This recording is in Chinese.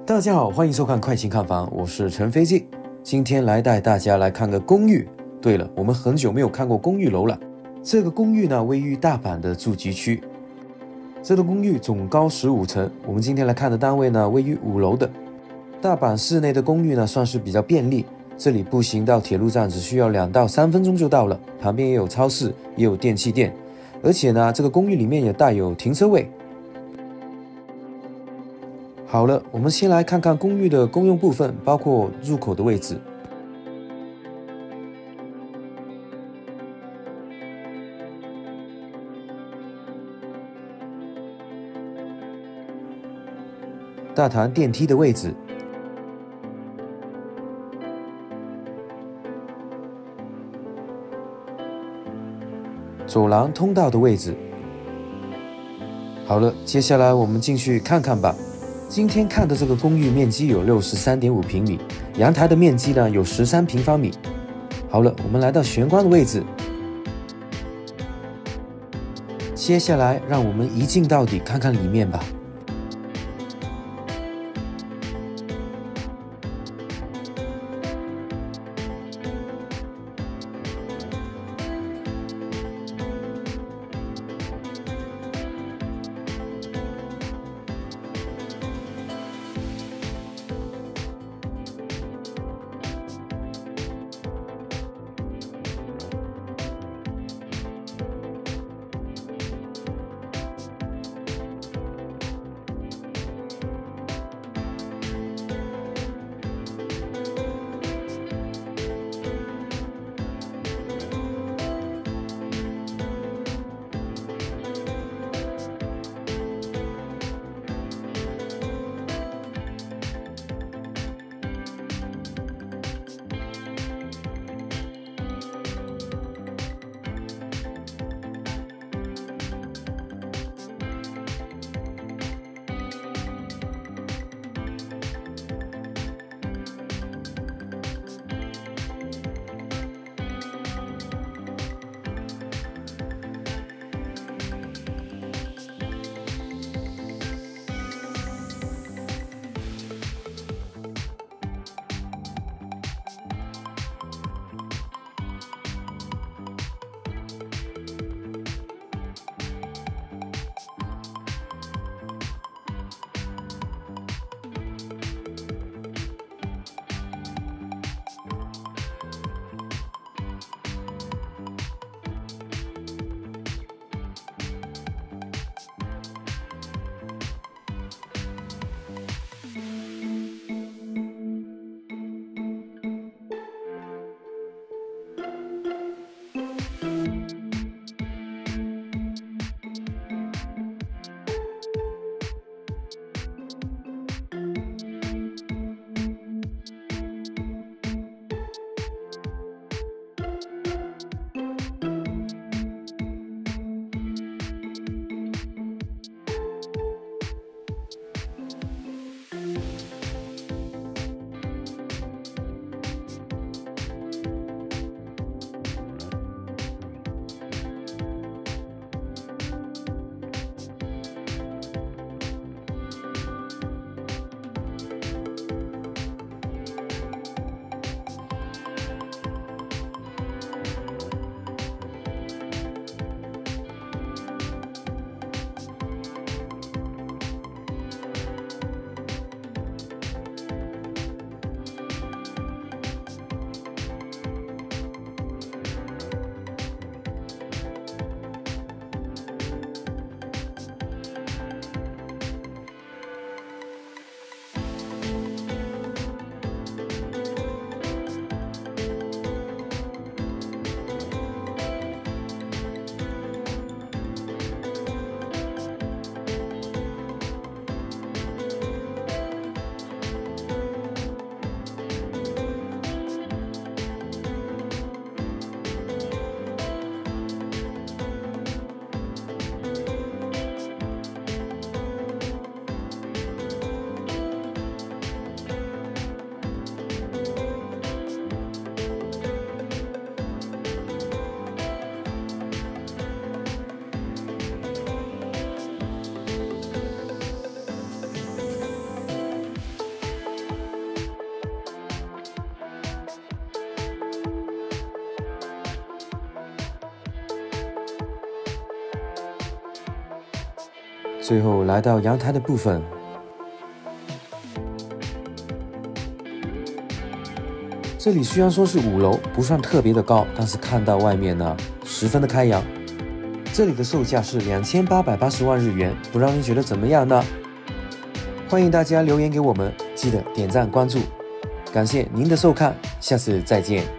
大家好，欢迎收看快情看房，我是陈飞机。今天来带大家来看个公寓。对了，我们很久没有看过公寓楼了。这个公寓呢，位于大阪的住集区。这个公寓总高15层，我们今天来看的单位呢，位于5楼的。大阪市内的公寓呢，算是比较便利。这里步行到铁路站只需要2到3分钟就到了，旁边也有超市，也有电器店，而且呢，这个公寓里面也带有停车位。好了，我们先来看看公寓的公用部分，包括入口的位置。大堂电梯的位置。走廊通道的位置。好了，接下来我们进去看看吧。今天看的这个公寓面积有63.5平米，阳台的面积呢有13平方米。好了，我们来到玄关的位置。接下来让我们一镜到底，看看里面吧。 最后来到阳台的部分，这里虽然说是5楼，不算特别的高，但是看到外面呢，十分的开扬。这里的售价是2880万日元，不知道你觉得怎么样呢？欢迎大家留言给我们，记得点赞关注，感谢您的收看，下次再见。